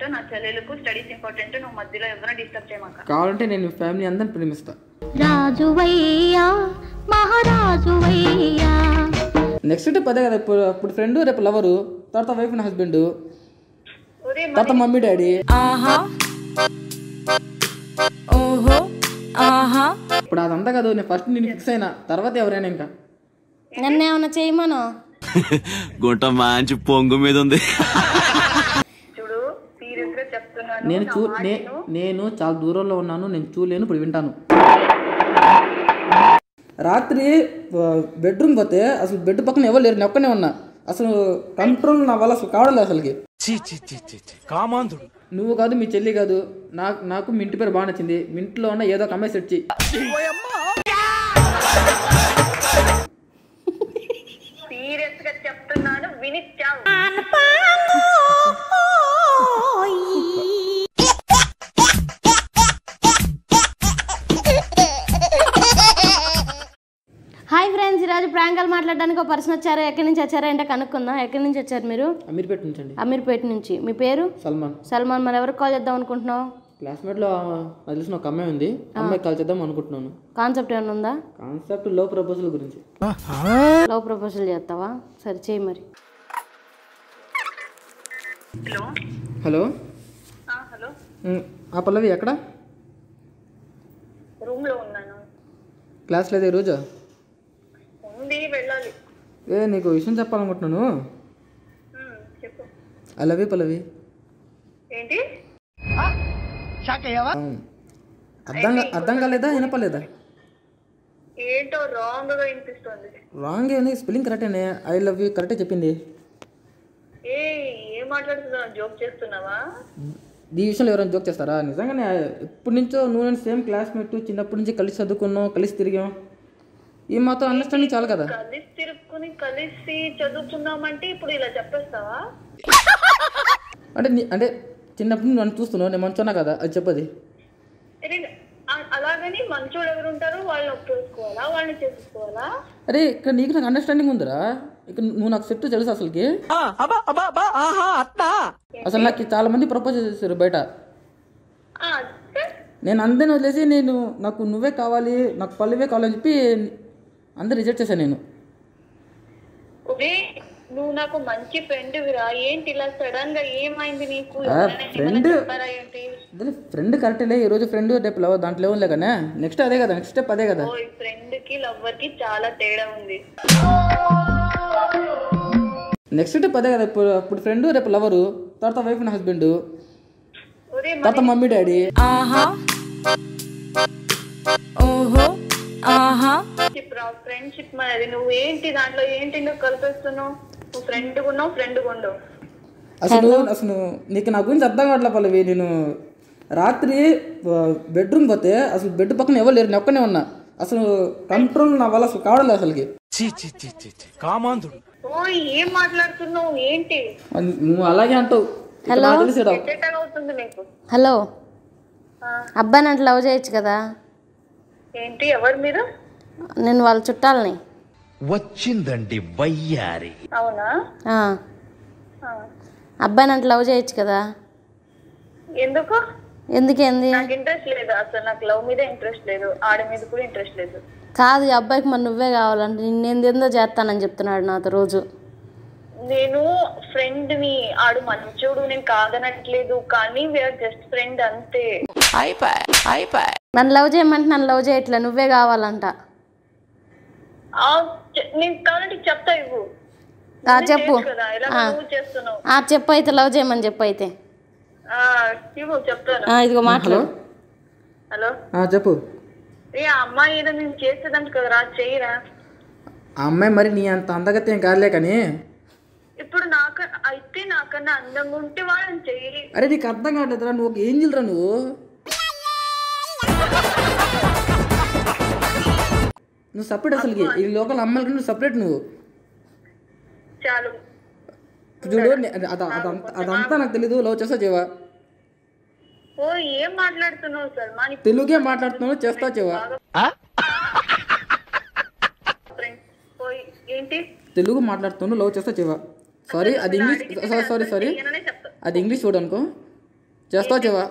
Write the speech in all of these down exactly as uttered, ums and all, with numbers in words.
నా చెల్లెలకు studies important, నువ్వు మధ్యలో ఎవరైనా డిస్టర్బ్ చేయమాక. కావాలంటే నేను ఫ్యామిలీ అందరిని ప్రేమిస్తా. రాజువయ్యా మహారాజువయ్యా. నెక్స్ట్ స్టెప్ అదే కదా, ఇప్పుడు ఇప్పుడు ఫ్రెండ్, రేపు లవరు, తర్వాత వైఫ్ అండ్ హస్బెండ్, తర్వాత మమ్మీ డాడీ. ఇప్పుడు అదంతా కాదు, నేను ఫస్ట్ నేను ఫిక్స్ అయినా, తర్వాత ఎవరైనా ఇంకా నన్ను ఏమన్నా చేయమను. గుంట మంచి పొంగు మీద ఉంది. చూడు సీరియస్ గా చెప్తున్నాను, నేను చూ నేను చాలా దూరంలో ఉన్నాను, నేను చూలేను, ఇప్పుడు వింటాను. రాత్రి బెడ్రూమ్ పోతే అసలు బెడ్ పక్కన ఎవరు లేరు, నేను ఒక్కనే ఉన్నా. అసలు కంట్రోల్ నా వల్ల అసలు కావడం లేదు అసలుకి. నువ్వు కాదు, మీ చెల్లి కాదు, నాకు నాకు మీ ఇంటి పేరు బాగా నచ్చింది. మీ ఇంట్లో ఉన్న ఏదో ఒక అమ్మాయి సెట్ చేయి. సీరియస్ గా చెప్తున్నాను, వినిచ్చావు. హాయ్ ఫ్రెండ్స్, ఈరోజు ప్రాంకాలు మాట్లాడడానికి ఒక పర్సన్ వచ్చారు. ఎక్కడి నుంచి వచ్చారో అంటే కనుక్కుందాం. ఎక్కడి నుంచి వచ్చారు మీరు? అమీర్పేట నుంచి అండి. అమీర్పేట నుంచి. మీ పేరు? సల్మాన్. సల్మాన్, మరి ఎవరికి కాల్ చేద్దాం అనుకుంటున్నావు? క్లాస్మేట్లో నాకు తెలిసిన ఒక అమ్మాయి ఉంది, అమ్మాయికి కాల్ చేద్దాం అనుకుంటున్నాను. కాన్సెప్ట్ ఏమైనా ఉందా? కాన్సెప్ట్ లవ్ ప్రపోజల్ గురించి. లవ్ ప్రపోజల్ చేస్తావా? సరే చేయి మరి. హలో హలో హలో ఆ పల్లవి ఎక్కడ? రూమ్ లో ఉన్నాను. క్లాస్ లేదా ఈరోజు? ఉంది, వెళ్ళాలి. ఏ నీకు విషయం చెప్పాలనుకుంటున్నాను. చెప్పు. I love you Pallavi. ఏంటి? అర్థం అర్థం కాలేదా, వినపలేదా? ఏంటో రాంగ్ గా వినిపిస్తుంది. రాంగ్ ఏంది, స్పెల్లింగ్ కరెక్టేనే. ఐ లవ్ యూ కరెక్టే చెప్పింది. ఏ ఏం మాట్లాడుతున్నావు? జోక్ చేస్తున్నావా? ఈ విషయంలో ఎవరైనా జోక్ చేస్తారా? నిజంగానే ఇప్పటి నుంచో నువ్వు నేను సేమ్ క్లాస్మేట్, చిన్నప్పటి నుంచి కలిసి చదువుకున్నాం, కలిసి తిరిగాం. ఈ మాత్రం అండర్స్టాండింగ్ చాలు కదా. కలిసి తిరుక్కుని కలిసి చదువుకున్నామంటే ఇప్పుడు ఇలా చెప్పేస్తావా? అంటే అంటే చిన్నప్పుడు నువ్వు నన్ను చూస్తున్నావు, నేను మంచున్నా కదా, అది చెప్పది. అలాగని మంచోడు ఎవరు ఉంటారు, వాళ్ళని ఒప్పుకోవాలా, వాళ్ళని చేసుకోవాలా? అరే ఇక్కడ నీకు నాకు అండర్స్టాండింగ్ ఉందిరా, ఇక్కడ నువ్వు నాకు సెట్ తెలుసు అసలుకి. అసలు నాకు చాలా మంది ప్రపోజ్ చేశారు బయట. నేను అందరిని వదిలేసి నేను నాకు నువ్వే కావాలి, నాకు పల్లెవే కావాలని చెప్పి అందరు రిజెక్ట్ చేశాను నేను. నువ్వు నాకు మంచి ఫ్రెండ్ విరా, ఏంటి ఇలా సడన్ గా ఏమైంది నీకు? ఫ్రెండ్ ఫ్రెండ్ కరెక్ట్లే, ఈ రోజు ఫ్రెండ్ రేపు లవ్, దాంట్లో ఏం లేకనే. నెక్స్ట్ అదే కదా, నెక్స్ట్ స్టెప్ అదే కదా. ఫ్రెండ్ కి లవ్వర్ కి చాలా తేడా ఉంది. నెక్స్ట్ స్టెప్ అదే కదా, ఇప్పుడు ఇప్పుడు ఫ్రెండ్, రేపు లవరు, తర్వాత వైఫ్ అండ్ హస్బెండ్, తర్వాత మమ్మీ డాడీ. ఫ్రెండ్షిప్ మనది, నువ్వు ఏంటి దాంట్లో ఏంటి నువ్వు కలిపేస్తున్నావు? నువ్వు ఫ్రెండ్ ఉన్నావు, ఫ్రెండ్ ఉండవు. అసలు అసలు నీకు నా గురించి అర్థం కావట్లే పల్లవి. నేను రాత్రి బెడ్రూమ్ పోతే అసలు బెడ్ పక్కన ఎవరు లేరు, నేను ఒక్కనే ఉన్నా. అసలు కంట్రోల్ నా వల్ల అసలు కావడం లేదు అసలుకి. ఓ ఏం మాట్లాడుతున్నావు ఏంటి? నువ్వు అలాగే అంటావు. హలో అవుతుంది నీకు. హలో, అబ్బాయి అంటే లవ్ చేయొచ్చు కదా. ఏంటి, ఎవరు మీరు? నేను వాళ్ళ చుట్టాలని. వచ్చిందండి వయ్యారి. అవునా? అబ్బాయిని అంటే లవ్ చేయొచ్చు కదా. ఎందుకు? ఎందుకేంది? నాకు ఇంట్రెస్ట్ లేదు అసలు, నాకు లవ్ మీద ఇంట్రెస్ట్ లేదు, ఆడి మీద కూడా ఇంట్రెస్ట్ లేదు. కాదు, ఈ అబ్బాయికి మరి నువ్వే కావాలంటే నిన్నేందేందో చేస్తానని చెప్తున్నాడు నాతో రోజు. నేను ఫ్రెండ్ ని, ఆడు మంచోడు, నేను కాదనట్లేదు, కానీ వీఆర్ జస్ట్ ఫ్రెండ్ అంతే. నన్ను లవ్ చేయమంటే నన్ను లవ్ చేయట్లే, నువ్వే కావాలంట. నేను కావాలంటే చెప్తా, ఇవ్వు. చెప్పు చెప్పు అయితే, లవ్ చేయమని చెప్పు అయితే. ఇవ్వు చెప్తాను. ఇదిగో మాట్లాడు. హలో చెప్పు. ఏ అమ్మాయి ఏదో నేను చేసేదంట కదరా, చెయ్యరా. ఆ అమ్మాయి మరి నీ అంత అందగతే ఏం కాదులే కానీ. ఇప్పుడు నాక అయితే నాకన్నా అందంగా ఉంటే వాళ్ళని చెయ్యి. అరే నీకు అర్థం కావట్లేదురా, నువ్వు ఒక ఏంజిల్ రా నువ్వు. నువ్వు సపరేట్ అసలుకి, ఈ లోకల్ అమ్మాయిలకి నువ్వు సపరేట్. నువ్వు చాలు చూడు, అదంతా నాకు తెలీదు. లవ్ చేస్తా చేవా? ఓ ఏం మాట్లాడుతున్నావు సల్మా? తెలుగే మాట్లాడుతున్నావు, చేస్తా చేవా? ఏంటి తెలుగు మాట్లాడుతున్నావు, లవ్ చేస్తా చేవా? సారీ అది ఇంగ్లీష్, సారీ సారీ సారీ అది ఇంగ్లీష్ చూడు అనుకో. చేస్తావా చెవా?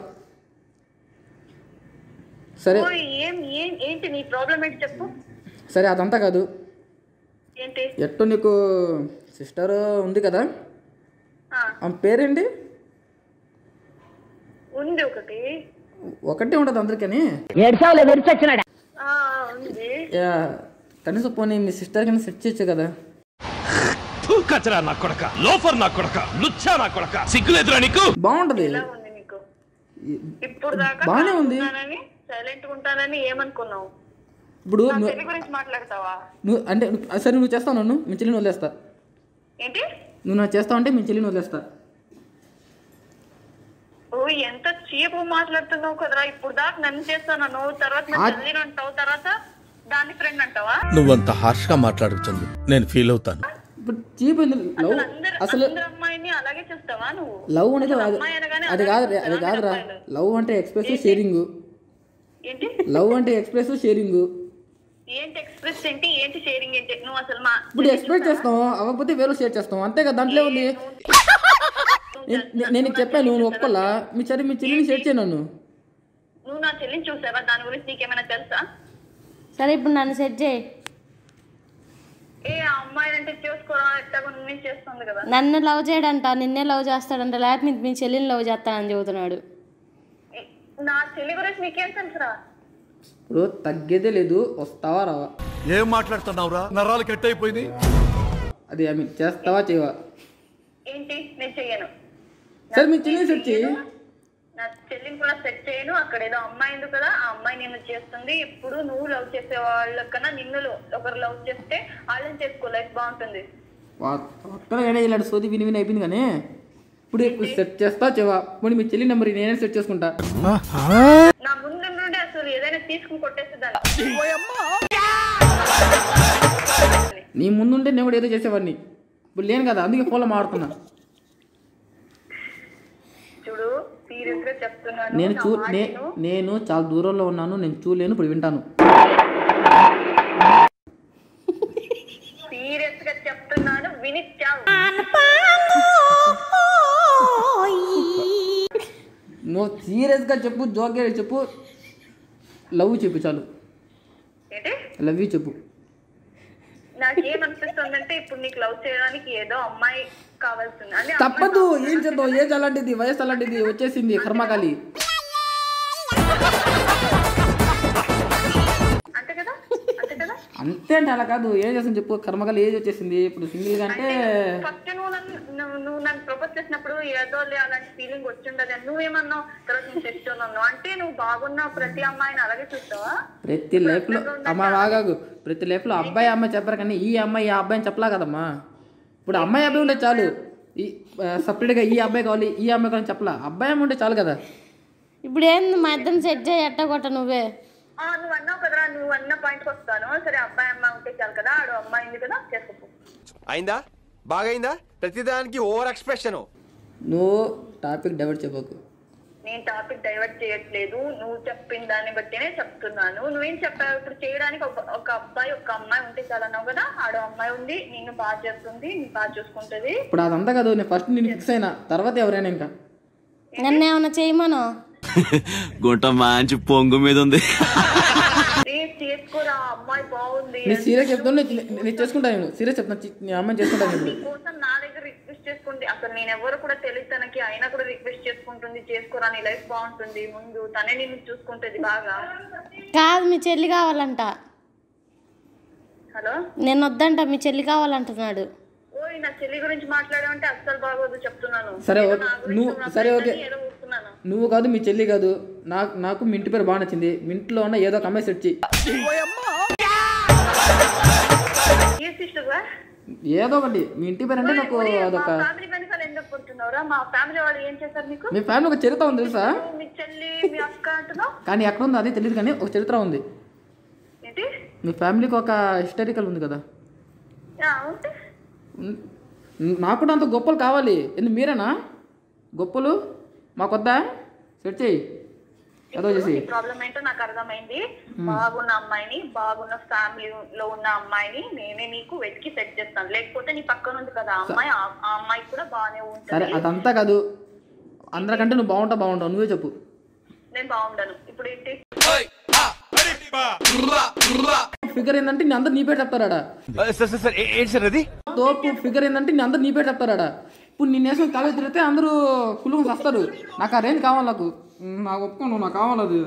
సరే ఏం ఏం ఏంటి నీ ప్రాబ్లం ఏంటి చెప్పు. సరే అదంతా కాదు, ఏంటి ఎట్టు నీకు సిస్టర్ ఉంది కదా, ఆమె పేరేంటి? ఉంది ఒకటి. ఒకటే ఉంటుంది అందరికని. కనీసం పోనీ మీ సిస్టర్ కన్నా సెట్ చేయొచ్చు కదా. కచరా నా కొడక, లోఫర్ నా కొడక, లుచ్చా నా కొడక, సిగ్గులేదురా నీకు? బాగుంటది, ఇప్పుడు దాకా బాగానే ఉంది. సైలెంట్ ఉంటానని ఏమనుకున్నావు? ఇప్పుడు గురించి మాట్లాడతావా నువ్వు? అంటే సరే నువ్వు చేస్తావు, నన్ను మీ చెల్లిని వదిలేస్తా. ఏంటి నువ్వు నాకు చేస్తావు అంటే మీ చెల్లిని వదిలేస్తా. ఓ ఎంత చీపు మాట్లాడుతున్నావు కదరా. ఇప్పుడు దాకా నన్ను చేస్తాను నువ్వు, తర్వాత నా చెల్లిని అంటావు, తర్వాత దాని ఫ్రెండ్ అంటావా? నువ్వంత హార్ష్ గా మాట్లాడుతుంది, నేను ఫీల్ అవుతాను. ఇప్పుడు చీప్ లవ్ అసలు అమ్మాయిని అలాగే చేస్తావా నువ్వు? లవ్ అనేది అది కాదు, అది కాదురా. లవ్ అంటే ఎక్స్ప్రెస్ షేరింగ్. ఏంటి లవ్ అంటే ఎక్స్ప్రెస్ షేరింగ్? ఏంటి ఎక్స్ప్రెస్ ఏంటి, ఏంటి షేరింగ్ ఏంటి? నువ్వు అసలు మా ఇప్పుడు ఎక్స్ప్రెస్ చేస్తాం, అవ్వకపోతే వేరే షేర్ చేస్తాం, అంతే కదా. దాంట్లో ఉంది. నేను చెప్పాను, నువ్వు ఒప్పుకోలా. మీ సరే మీ చెల్లిని షేర్ చేయను. నన్ను నువ్వు నా చెల్లిని చూసావా? దాని గురించి నీకేమైనా తెలుసా? సరే ఇప్పుడు నన్ను సెట్ చేయి. ఏ అమ్మాయి అంటే చేసుకోవడం ఎట్లా నువ్వు చేస్తుంది కదా. నన్ను లవ్ చేయడంట, నిన్నే లవ్ చేస్తాడంట, లేకపోతే మీ చెల్లిని లవ్ చేస్తానని చెబుతున్నాడు. నా చెల్లి గురించి నీకేం తెలుసురా? ఇప్పుడు తగ్గేదే లేదు, వస్తావా రావా? ఏం మాట్లాడుతున్నావురా, నరాలు కట్ అయిపోయింది. అది ఐ మీన్ చేస్తావా చేయవా? ఏంటి నేను చెయ్యను. సరే మీ చెల్లిని సెట్ చేయి. నా చెల్లిని కూడా సెట్ చేయను. అక్కడ ఏదో అమ్మాయి ఉంది కదా, ఆ అమ్మాయి నిన్ను చేస్తుంది. ఇప్పుడు నువ్వు లవ్ చేసే వాళ్ళకన్నా నిన్ను ఒకరు లవ్ చేస్తే వాళ్ళని చేసుకో, లైఫ్ బాగుంటుంది. ఒక్కడే ఇలాంటి సోది విని విని అయిపోయింది. కానీ ఇప్పుడు ఇప్పుడు సెట్ చేస్తా చెవా? ఇప్పుడు మీ చెల్లి నెంబర్ నేనే సెట్ చేసుకుంటా. నా ముందు నుండి అసలు ఏదైనా తీసుకుని కొట్టేస్తుందని. నీ ముందుంటే నేను కూడా ఏదో చేసేవాడిని, ఇప్పుడు లేను కదా, అందుకే ఫోన్లో మాడుతున్నా. చూడు సీరియస్ గా చెప్తున్నాను, నేను చూ నేను చాలా దూరంలో ఉన్నాను, నేను చూలేను, ఇప్పుడు వింటాను. సీరియస్ గా చెప్తున్నాను, విని చావు. నువ్వు సీరియస్గా చెప్పు, జోకే చెప్పు, లవ్ చెప్పు చాలు. ఏంటి లవ్ యూ చెప్పు. నాకేమనిపిస్తుందంటే ఇప్పుడు నీకు లవ్ చేయడానికి ఏదో అమ్మాయి కావాల్సింది అని. తప్పదు, ఏం చేద్దాం, ఏజ్ అలాంటిది, వయసు అలాంటిది, వచ్చేసింది కర్మకాలి. అంతే కదా, అంతే కదా. అంతే అంటే అలా కాదు, ఏం చేస్తాను చెప్పు, కర్మకాలి ఏజ్ వచ్చేసింది. ఇప్పుడు సింగిల్ అంటే ఫస్ట్ నువ్వు నన్ను నువ్వు నన్ను ప్రపోజ్ చేసినప్పుడు ఏదో అలాంటి ఫీలింగ్ వచ్చిండదు. నువ్వేమన్నావు తర్వాత నువ్వు చెప్తున్నావు అంటే నువ్వు బాగున్న ప్రతి అమ్మాయిని అలాగే చూస్తావా? ప్రతి లైఫ్ లో అమ్మ బాగాగు, ప్రతి లైఫ్ లో అబ్బాయి అమ్మాయి చెప్పరు, కానీ ఈ అమ్మాయి ఆ అబ్బాయిని చెప్పలా కదమ్మా. ఇప్పుడు అమ్మాయి అబ్బాయి ఉంటే చాలు, ఈ సపరేట్గా ఈ అబ్బాయి కావాలి ఈ అమ్మాయి కావాలి చెప్పలా, అబ్బాయి అమ్మాయి ఉంటే చాలు కదా. ఇప్పుడు ఏంది మా ఇద్దరిని సెట్ చేయి, ఎట్టగొట్ట నువ్వే. నువ్వు అన్నావు కదరా, నువ్వు అన్న పాయింట్కి వస్తాను. సరే అబ్బాయి అమ్మాయి ఉంటే చాలు కదా, ఆడు అమ్మాయి ఉంది కదా, చేసుకో. అయిందా? బాగైందా? ప్రతిదానికి ఓవర్ ఎక్స్ప్రెషన్. నువ్వు టాపిక్ డైవర్ట్ చెప్పకు. నేను టాపిక్ డైవర్ట్ చేయట్లేదు, నువ్వు చెప్పిన దాన్ని బట్టినే చెప్తున్నాను. నువ్వేం చెప్పావు? ఇప్పుడు చేయడానికి ఒక ఒక అబ్బాయి ఒక అమ్మాయి ఉంటే చాలా అన్నావు కదా, ఆడ అమ్మాయి ఉంది, నేను బాగా చేస్తుంది, నేను బాగా చూసుకుంటది. ఇప్పుడు అదంతా కాదు, నేను ఫస్ట్ నేను ఫిక్స్ అయినా, తర్వాత ఎవరైనా ఇంకా నన్ను ఏమన్నా చేయమను. గుంట మంచి పొంగు మీద ఉంది. చేసుకోరా, అమ్మాయి బాగుంది. నేను సీరియస్ చెప్తాను, నేను చేసుకుంటాను. నేను సీరియస్ చెప్తాను, నేను అమ్మాయిని చేసుకుంటాను. ఇప్పుడు కోసం నా దగ్గర రిక్వెస్ట్ చేసుకుంది. అసలు నేను ఎవరు కూడా తెలియదు తనకి, అయినా కూడా రిక్వెస్ట్ చేసుకుంటుంది, చేసుకోరా నీ లైఫ్ బాగుంటుంది, ముందు తనే నిన్ను చూసుకుంటుంది బాగా. కాదు మీ చెల్లి కావాలంట. హలో, నేను వద్దంట, మీ చెల్లి కావాలంటున్నాడు. ఓయ్ నా చెల్లి గురించి మాట్లాడామంటే అస్సలు బాగోదు చెప్తున్నాను. సరే నువ్వు సరే ఓకే, నువ్వు కాదు మీ చెల్లి కాదు, నాకు నాకు మీ ఇంటి పేరు బాగా నచ్చింది, మీ ఇంట్లో ఉన్న ఏదో ఒక అమ్మాయి సెట్ చేయి. ఏదో ఒకటి, మీ ఇంటి పేరు అంటే నాకు అదొక. ఫ్యామిలీ వెనకాల ఎందుకు కొంటున్నారా? మా ఫ్యామిలీ వాళ్ళు ఏం చేశారు నీకు? మీ ఫ్యామిలీ ఒక చరిత్ర ఉంది తెలుసా? మీ చెల్లి మీ అక్క అంటున్నావు కానీ ఎక్కడ ఉందో అదే తెలియదు, కానీ ఒక చరిత్ర ఉంది. ఏంటి? మీ ఫ్యామిలీకి ఒక హిస్టారికల్ ఉంది కదా. నాకు కూడా అంత గొప్పలు కావాలి. ఎందుకు మీరేనా గొప్పలు? మాకొద్దా? సెట్ చేయి. ప్రాబ్లం ఏంటో నాకు అర్థమైంది. బాగున్న అమ్మాయిని, బాగున్న ఫ్యామిలీలో ఉన్న అమ్మాయిని నేనే నీకు వెతికి సెట్ చేస్తాను. లేకపోతే నీ పక్కన ఉంది కదా అమ్మాయి, ఆ అమ్మాయి కూడా బాగానే ఉంటుంది. సరే అదంతా కాదు, అందరికంటే నువ్వు బాగుంటావు బాగుంటావు నువ్వే చెప్పు. నేను బాగుండను. ఇప్పుడు ఏంటి ఫిగర్ ఏంటంటే నీ అందరు నీ పేరు చెప్తారాడా. తోపు ఫిగర్ ఏంటంటే నీ అందరు నీ పేరు చెప్తారాడా. ఇప్పుడు నేను వేసుకొని కాలేజ్ తిరిగితే అందరూ కులుగు వస్తారు. నాకు ఆ రేంజ్ కావాలి. నాకు నాకు ఒప్పుకోను, నాకు కావాలి అది.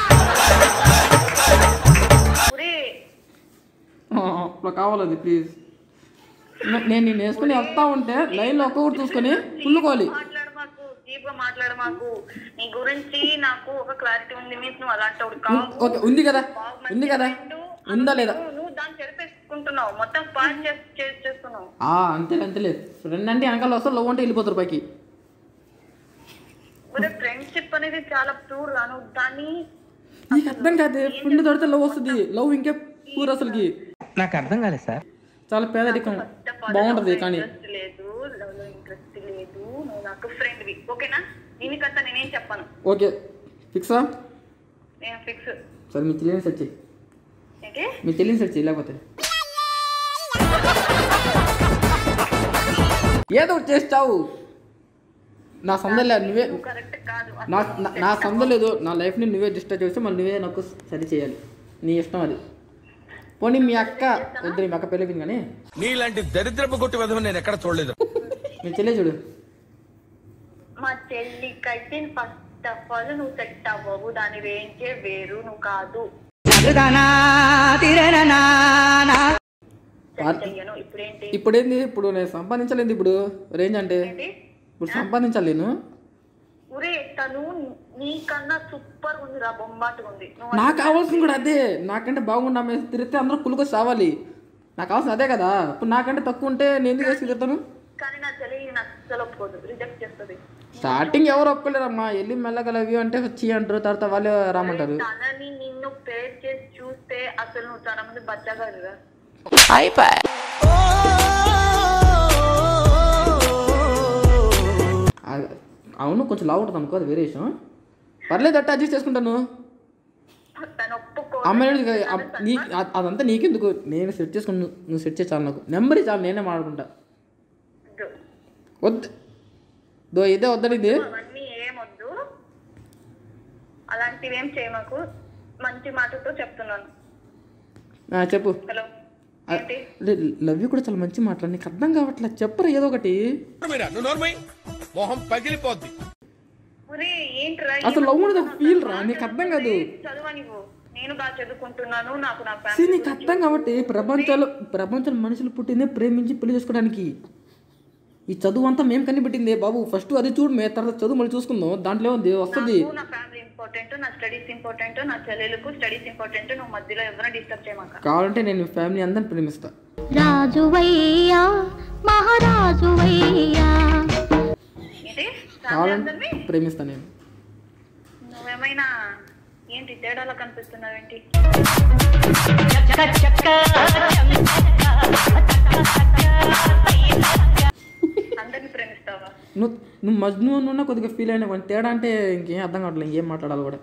నాకు కావాలి అది ప్లీజ్. నేను నేను వేసుకుని వస్తా ఉంటే లైన్లో ఒక్కొక్కటి చూసుకొని కుళ్ళుకోవాలి. మాట్లాడు మాకు నీ గురించి నాకు ఒక క్లారిటీ ఉంది. మీన్స్ నువ్వు అలాంటి ఓకే ఉంది కదా ఉంది కదా ఉందా లేదా నువ్వు దాన్ని చెరిపేసుకుంటున్నావు. మొత్తం పాస్ చేస్తున్నావు. అంతే అంతేలే. ఫ్రెండ్ అంటే వెనకాల వస్తారు, లవ్ అంటే వెళ్ళిపోతారు పైకి. ఫ్రెండ్షిప్ అనేది చాలా ప్యూర్ గాను. దాన్ని నీకు అర్థం కాదు. ఫ్రెండ్ దొరికితే లవ్ వస్తుంది. లవ్ ఇంకే ప్యూర్ అసలుకి. నాకు అర్థం కాలేదు సార్. చాలా పేదరికం బాగుంటది కానీ లేదు. లవ్ లో ఇంట్రెస్ట్ లేదు. నువ్వు నాకు ఫ్రెండ్ వి ఓకేనా. దీనికంతా నేనేం చెప్పను. ఓకే ఫిక్సా? నేను ఫిక్స్. సరే మీ చెల్లిని సెట్ చేయి. ఏంటి మీ చెల్లిని సెట్ చేయి. లేకపోతే ఏదో ఒకటి చేస్తావు. నా సందలే నువ్వే కరెక్ట్ కాదు. నా నా సందలేదు. నా లైఫ్ని నువ్వే డిస్టర్బ్ చేస్తే మళ్ళీ నువ్వే నాకు సరి చేయాలి. నీ ఇష్టం అది. పోనీ మీ అక్క వద్దు. మీ అక్క పెళ్ళిపోయింది కానీ నీలాంటి దరిద్రపు కొట్టి విధం నేను ఎక్కడ చూడలేదు. మీ చెల్లి చూడు. మా చెల్లికైతే ఫస్ట్ ఆఫ్ ఆల్ నువ్వు సెట్ అవ్వవు. దాని రేంజే వేరు. నువ్వు కాదు. ఇప్పుడేంది ఇప్పుడు నేను సంపాదించలేదు. ఇప్పుడు రేంజ్ అంటే ఇప్పుడు సంపాదించాలి నేను. ఊరే తను నీకన్నా సూపర్ ఉంది రా. బొమ్మాటుగా ఉంది. నాకు కావాల్సింది కూడా అదే. నాకంటే బాగుండా తిరిగితే అందరూ కులుకొచ్చి రావాలి. నాకు కావాల్సింది అదే కదా. ఇప్పుడు నాకంటే తక్కువ ఉంటే నేను ఎందుకు వేసి తిరుగుతాను. కానీ నా చెల్లి నాకు అసలు ఒప్పుకోదు. రిజెక్ట్ చేస్తుంది. స్టార్టింగ్ ఎవరు ఒప్పుకోలేరమ్మా. వెళ్ళి మెల్లగలవి అంటే వచ్చి అంటారు. తర్వాత వాళ్ళే రామంటారు. తనని నిన్ను పేర్ చేసి చూస్తే అసలు నువ్వు చాలా మంది బచ్చగారురా. అవును కొంచెం లావు ఉంటుంది అనుకో. అది వేరే విషయం. పర్లేదు అట్ట అడ్జస్ట్ చేసుకుంటాను. అమ్మాయి నీ అదంతా నీకెందుకు. నేను సెట్ చేసుకుని నువ్వు సెట్ చేయాలి. నాకు నెంబర్ చాలు. నేనే మాట్లాడుకుంటా. వద్దు దో ఇదే వద్దనిది. అవన్నీ ఏమొద్దు. అలాంటివి ఏం చేయమాకు. మంచి మాటతో చెప్తున్నాను. చెప్పు. హలో లవ్ యూ కూడా చాలా మంచి మాటలు. నీకు అర్థం కావట్లేదు. చెప్పరు ఏదో ఒకటి. మొహం పగిలిపోద్ది. అసలు లవ్ అనేది ఒక ఫీల్ రా. నీకు అర్థం కాదు. నేను బాగా చదువుకుంటున్నాను. నాకు నా నీకు అర్థం కాబట్టి ప్రపంచంలో ప్రపంచంలో మనుషులు పుట్టిందే ప్రేమించి పెళ్లి చేసుకోవడానికి. ఈ చదువు అంతా మేము కనిపెట్టింది బాబు. ఫస్ట్ అది చూడు. మే తర్వాత చదువు మళ్ళీ చూసుకుందాం. దాంట్లో ఉంది వస్తుంది. నా ఫ్యామిలీ ఇంపార్టెంట్. నా స్టడీస్ ఇంపార్టెంట్. నా చెల్లెలకు స్టడీస్ ఇంపార్టెంట్. నువ్వు మధ్యలో ఎవరైనా డిస్టర్బ్ చేయమాక. కావాలంటే నేను ఫ్యామిలీ అందరిని ప్రేమిస్తా. రాజువయ్యా మహారాజువయ్యా. కావాలంటే ప్రేమిస్తా నేను. నువ్వేమైనా ఏంటి తేడాలో కనిపిస్తున్నావేంటి? అందరిని ప్రేమిస్తావా? నువ్వు నువ్వు మజ్ను నున్న కొద్దిగా ఫీల్ అయినా కొన్ని తేడా అంటే ఇంకేం అర్థం కావట్లేదు. ఇంకేం మాట్లాడాలి కూడా.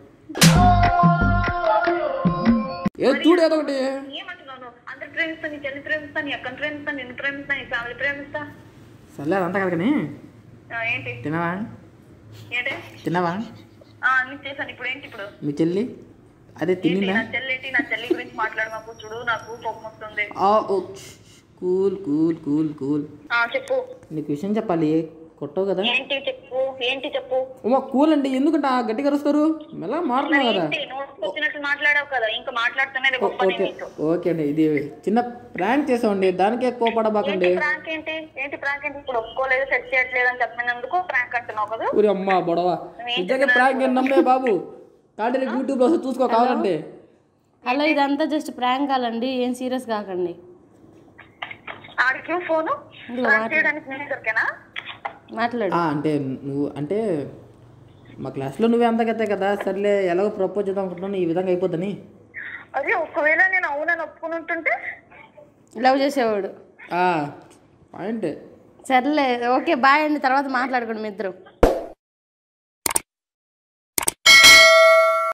ఏదో చూడు ఏదో ఒకటి. ఏమంటున్నావు? అందరు ప్రేమిస్తా. నీ చెల్లి ప్రేమిస్తా. నీ అక్కని ప్రేమిస్తా. నిన్ను ప్రేమిస్తా. నీ ఫ్యామిలీ ప్రేమిస్తా. సర్లే అదంతా కదా కానీ ఏంటి తినవా? ఏంటి తినవా? నీకు చేశాను. ఇప్పుడు ఏంటి? ఇప్పుడు మీ చెల్లి అదే తిని నా చెల్లి ఏంటి? నా చెల్లి గురించి మాట్లాడమాకు. చూడు నాకు కోపం వస్తుంది. కూల్ కూల్ కూల్ కూల్ చెప్పు. నీకు విషయం చెప్పాలి. కొట్టవు కదా. ఏంటి చెప్పు. ఏంటి చెప్పు. ఓ కూల్ అండి. ఎందుకంటే గట్టిగా అరుస్తారు. మెల్లగా మాట్లాడు కదా. మాట్లాడావు కదా. ఇంకా మాట్లాడుతున్నది. ఓకే అండి. ఇది చిన్న ప్రాంక్ చేసామండి. దానికే కోపడబాకండి. ప్రాంక్ ఏంటి? ఏంటి ప్రాంక్ ఏంటి? ఇప్పుడు ఒప్పుకోలేదు సెట్ చేయట్లేదు అని చెప్పినందుకు ప్రాంక్ అంటున్నావు కదా. ఊరి అమ్మ బొడవ. నిజంగా ప్రాంక్ నమ్మే బాబు. కాబట్టి యూట్యూబ్ లో చూసుకో కావాలంటే. హలో ఇదంతా జస్ట్ ప్రాంక్ కాలండి. ఏం సీరియస్ కాకండి. ఆడికి ఫోను చేయడానికి నేను దొరికేనా? మాట్లాడు. అంటే నువ్వు అంటే మా క్లాస్లో నువ్వే అంతకైతే కదా. సర్లే ఎలాగో ప్రపోజ్ చేద్దాం అనుకుంటున్నాను. ఈ విధంగా అయిపోద్దని. అదే ఒకవేళ నేను అవునని ఒప్పుకుని ఉంటుంటే లవ్ చేసేవాడు. పాయింట్. సర్లే ఓకే బాయ్ అండి. తర్వాత మాట్లాడుకోండి మీ ఇద్దరు.